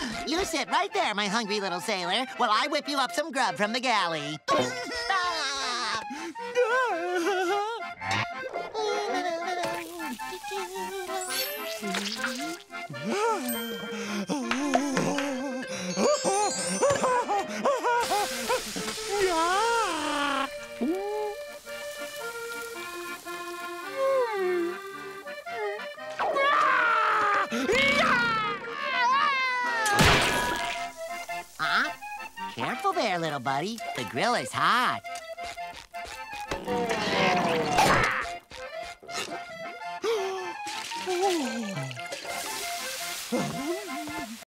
You sit right there, my hungry little sailor, while I whip you up some grub from the galley. Careful there, little buddy. The grill is hot.